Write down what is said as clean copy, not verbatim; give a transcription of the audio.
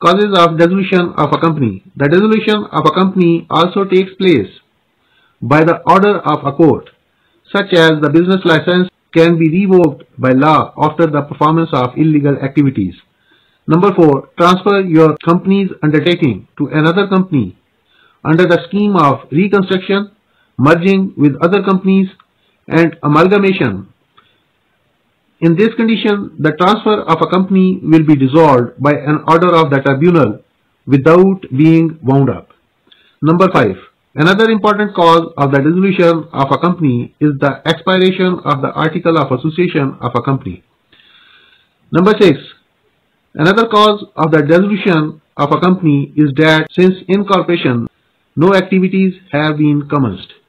Causes of dissolution of a company. The dissolution of a company also takes place by the order of a court, such as the business license can be revoked by law after the performance of illegal activities. Number 4. Transfer your company's undertaking to another company under the scheme of reconstruction, merging with other companies, and amalgamation. In this condition, the transfer of a company will be dissolved by an order of the tribunal without being wound up. Number 5. Another important cause of the dissolution of a company is the expiration of the article of association of a company. Number 6. Another cause of the dissolution of a company is that since incorporation, no activities have been commenced.